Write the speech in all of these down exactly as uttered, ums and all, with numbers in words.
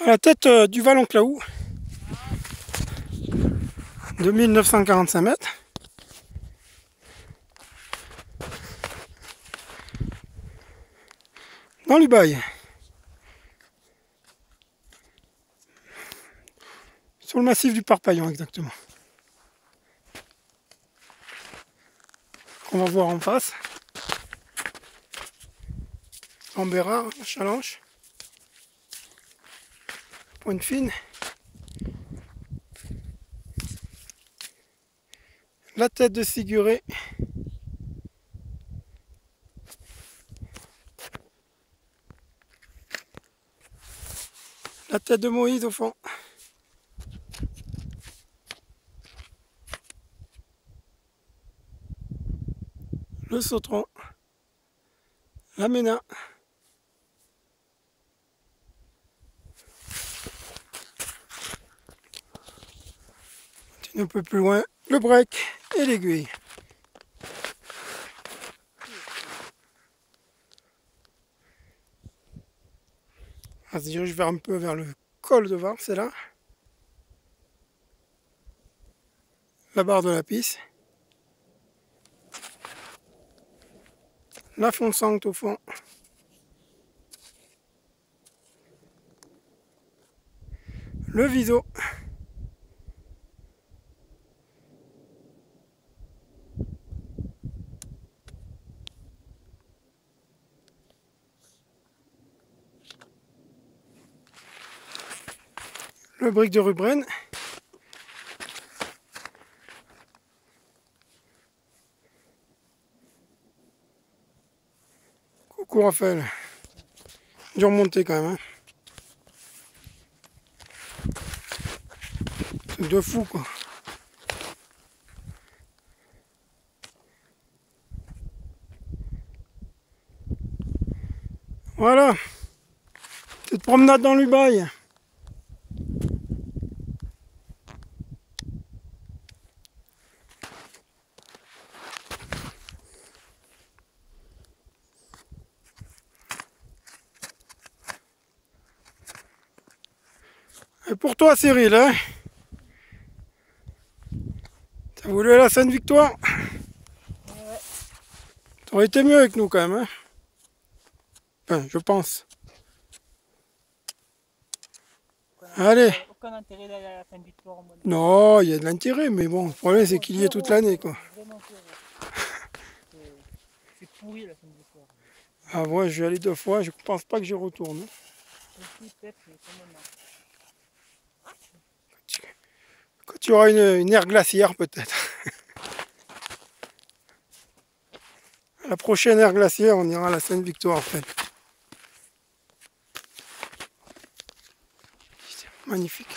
À la tête euh, du Vallon Claoux, de mille neuf cent quarante-cinq mètres. Dans l'Ubaye. Sur le massif du Parpaillon exactement. On va voir en face. Ambera, Chalanche, Pointe Fine, la tête de Siguré, la tête de Moïse au fond, le Sautron, la Ména, un peu plus loin, le break et l'aiguille. On se dirige vers un peu vers le col de Var, c'est là. La barre de la pisse. La Fonsante au fond. Le Viso. Le brick de Rubren. Coucou Raphaël. Dur monter quand même. Hein. C'est de fou quoi. Voilà. Petite promenade dans l'Ubaye. Et pour toi Cyril, hein, t'as voulu la Sainte-Victoire? Ouais. T'aurais été mieux avec nous quand même, hein. Enfin, je pense. Aucun Allez. intérêt, aucun intérêt d'aller à la Sainte-Victoire en mode. Non, il y a de l'intérêt, mais bon, le problème c'est qu'il y est toute l'année quoi. Vraiment zéro. C'est pourri la Sainte-Victoire. Ah ouais, je vais aller deux fois, je pense pas que j'y retourne. Peut-être, mais quand même. Quand tu auras une, une ère glaciaire peut-être. La prochaine ère glaciaire, on ira à la Sainte-Victoire en fait. Magnifique.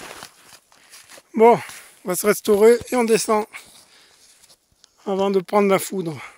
Bon, on va se restaurer et on descend avant de prendre la foudre.